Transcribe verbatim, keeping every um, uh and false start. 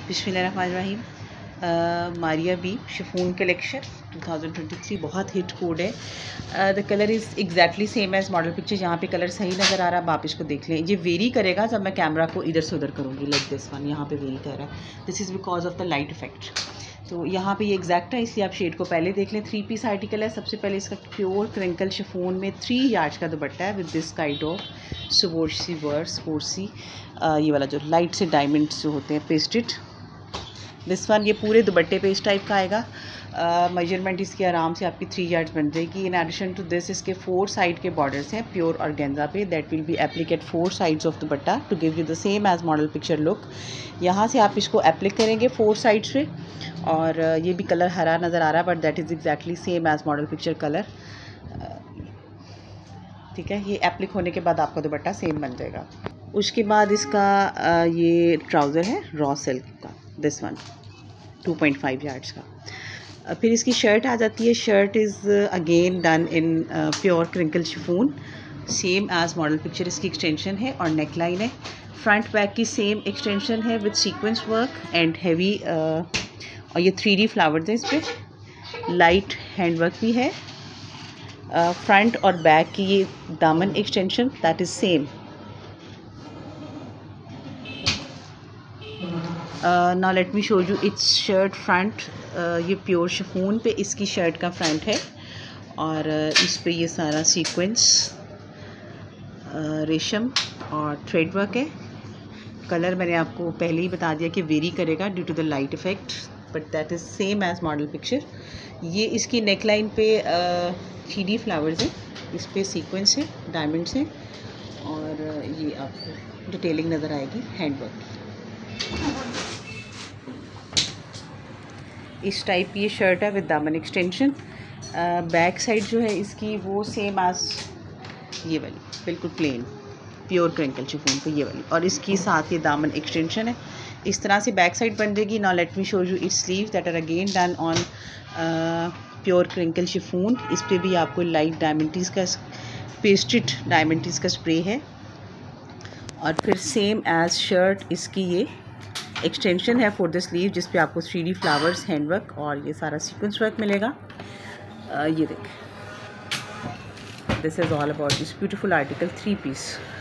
बिस्मिल्लाहिर्रहमानिर्रहीम। Maria B chiffon collection two thousand twenty three बहुत hit code है। The colour is exactly same as model picture. यहाँ पे colour सही नज़र आ रहा है, आप इसको देख लें। ये वेरी करेगा जब मैं कैमरा को इधर से उधर करूँगी, लाइक दिस वन। यहाँ पे वेरी कर रहा है, this is because of the light effect. तो यहाँ पे ये एग्जैक्ट है, इसलिए आप शेड को पहले देख लें। थ्री पीस आर्टिकल है। सबसे पहले इसका प्योर क्रिंकल शिफॉन में थ्री यार्ड्स का दुपट्टा है विद दिस काइंड ऑफ सुबोर्सी वर्स फोर्सी, ये वाला जो लाइट से डायमंड्स जो होते हैं पेस्टेड। दिस वन ये पूरे दुपट्टे पे इस टाइप का आएगा। मेजरमेंट uh, इसकी आराम से आपकी थ्री यार्ड्स बन जाएगी। इन एडिशन टू दिस इसके फोर साइड के बॉर्डर्स हैं प्योर ऑर्गेन्जा पे, that will be appliqued four sides of dupatta to give you the same as model picture look. यहाँ से आप इसको एप्लिक करेंगे फोर साइड्स पे, और uh, ये भी कलर हरा नज़र आ रहा है, but that is exactly same as model picture colour. ठीक है, ये एप्लिक होने के बाद आपका दुपट्टा सेम बन जाएगा। उसके बाद इसका uh, ये ट्राउज़र है रॉ सिल्क का, this one two point five yards का। फिर इसकी शर्ट आ जाती है। Shirt is again done in pure crinkle chiffon, same as model picture. इसकी एक्सटेंशन है और नेक लाइन है। फ्रंट बैक की सेम एक्सटेंशन है with sequence work and heavy, और ये थ्री डी फ्लावर्स हैं इस पर। लाइट हैंड वर्क भी है। फ्रंट uh, और बैक की ये दामन extension that is same. Now let me show you its shirt front. ये प्योर शिफॉन पे इसकी शर्ट का फ्रंट है, और uh, इस पे ये सारा सीक्वेंस uh, रेशम और थ्रेड वर्क है। कलर मैंने आपको पहले ही बता दिया कि वेरी करेगा due to the light effect, but that is same as model picture. ये इसकी नेक लाइन पे थ्री डी फ्लावर्स हैं, इस पे सीक्वेंस है, डायमंड्स हैं, और uh, ये आपको डिटेलिंग नज़र आएगी हैंड वर्क। इस टाइप की ये शर्ट है विद दामन एक्सटेंशन। बैक साइड जो है इसकी वो सेम एज ये वाली, बिल्कुल प्लेन प्योर क्रिंकल शिफॉन पे ये वाली, और इसकी साथ ये दामन एक्सटेंशन है। इस तरह से बैक साइड बन जाएगी। Now let me show you its sleeves that are again done on pure crinkle chiffon. इस पे भी आपको लाइट डायमंडीज का पेस्टेड डायमंडीज का स्प्रे है, और फिर सेम एज शर्ट इसकी ये एक्सटेंशन है फॉर द स्लीव, जिस पे आपको three D flowers hand work और ये सारा सीक्वेंस वर्क मिलेगा। uh, ये देख, this is all about this beautiful article three piece.